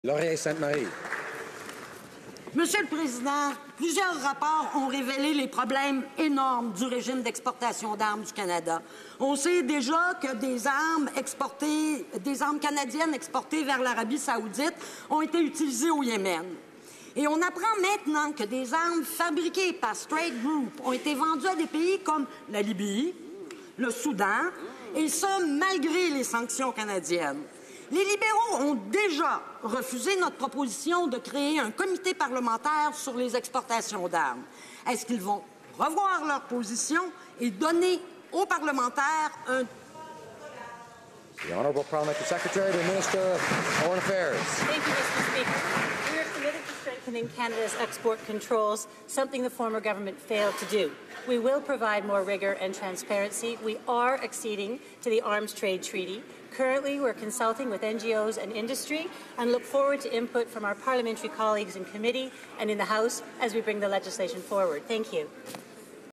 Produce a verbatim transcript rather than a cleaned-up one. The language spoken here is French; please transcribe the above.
Laurier Sainte-Marie. Monsieur le Président, plusieurs rapports ont révélé les problèmes énormes du régime d'exportation d'armes du Canada. On sait déjà que des armes exportées, des armes canadiennes exportées vers l'Arabie saoudite ont été utilisées au Yémen. Et on apprend maintenant que des armes fabriquées par Strait Group ont été vendues à des pays comme la Libye, le Soudan, et ce, malgré les sanctions canadiennes. Les libéraux ont déjà refusé notre proposition de créer un comité parlementaire sur les exportations d'armes. Est-ce qu'ils vont revoir leur position et donner aux parlementaires un... The Honourable Parliamentary Secretary to the Minister of Foreign Affairs. Thank you, Mister Speaker. We are committed to strengthening Canada's export controls, something the former government failed to do. We will provide more rigour and transparency. We are acceding to the Arms Trade Treaty. Currently, we're consulting with N G Os and industry and look forward to input from our parliamentary colleagues in committee and in the House as we bring the legislation forward. Thank you.